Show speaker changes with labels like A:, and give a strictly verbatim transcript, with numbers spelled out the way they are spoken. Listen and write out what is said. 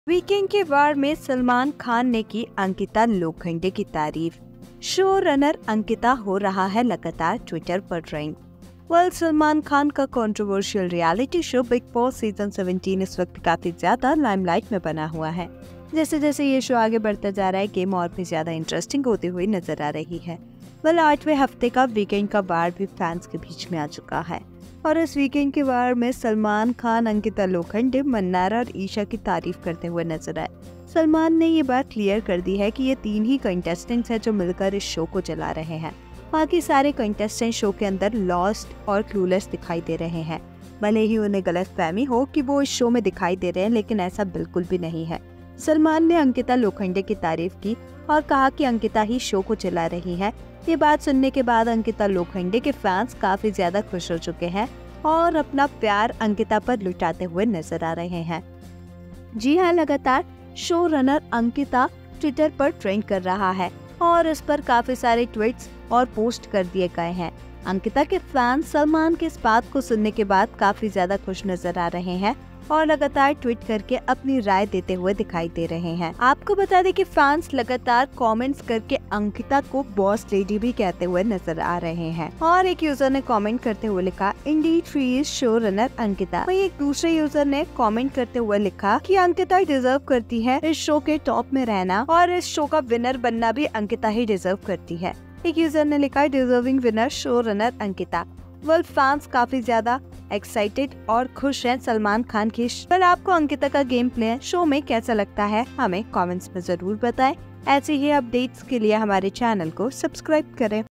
A: Weekend के वार में सलमान खान ने की अंकिता लोखंडे की तारीफ। शो रनर अंकिता हो रहा है लगातार ट्विटर पर ट्रेंड। वेल, सलमान खान का controversial reality show Bigg Boss season सत्रह इस वक्त काफी ज्यादा लाइमलाइट में बना हुआ है। जैसे जैसे ये शो आगे बढ़ता जा रहा है, गेम और भी ज्यादा इंटरेस्टिंग होती हुई नजर आ रही है। वेल, आठवें हफ्ते का वीकेंड का वार भी फैंस के बीच में आ चुका है और इस वीकेंड के वार में सलमान खान, अंकिता लोखंडे, मन्नारा और ईशा की तारीफ करते हुए नजर आए। सलमान ने ये बात क्लियर कर दी है कि ये तीन ही कंटेस्टेंट्स हैं जो मिलकर इस शो को चला रहे हैं। बाकी सारे कंटेस्टेंट शो के अंदर लॉस्ट और क्लूलेस दिखाई दे रहे हैं। भले ही उन्हें गलतफहमी हो कि वो इस शो में दिखाई दे रहे हैं, लेकिन ऐसा बिल्कुल भी नहीं है। सलमान ने अंकिता लोखंडे की तारीफ की और कहा कि अंकिता ही शो को चला रही है। ये बात सुनने के बाद अंकिता लोखंडे के फैंस काफी ज्यादा खुश हो चुके हैं और अपना प्यार अंकिता पर लुटाते हुए नजर आ रहे हैं। जी हाँ, लगातार शो रनर अंकिता ट्विटर पर ट्रेंड कर रहा है और इस पर काफी सारे ट्वीट्स और पोस्ट कर दिए गए हैं। अंकिता के फैंस सलमान के इस बात को सुनने के बाद काफी ज्यादा खुश नजर आ रहे हैं और लगातार ट्वीट करके अपनी राय देते हुए दिखाई दे रहे हैं। आपको बता दें कि फैंस लगातार कमेंट्स करके अंकिता को बॉस लेडी भी कहते हुए नजर आ रहे हैं और एक यूजर ने कमेंट करते हुए लिखा, indeed she is show runner Ankita. वहीं एक दूसरे यूजर ने कमेंट करते हुए लिखा कि अंकिता डिजर्व करती है इस शो के टॉप में रहना और इस शो का विनर बनना भी अंकिता ही डिजर्व करती है। एक यूजर ने लिखा, deserving winner show runner Ankita. Well, fans काफी ज्यादा एक्साइटेड और खुश हैं सलमान खान की। वेल, आपको अंकिता का गेम प्ले शो में कैसा लगता है, हमें कमेंट्स में जरूर बताएं। ऐसे ही अपडेट्स के लिए हमारे चैनल को सब्सक्राइब करें।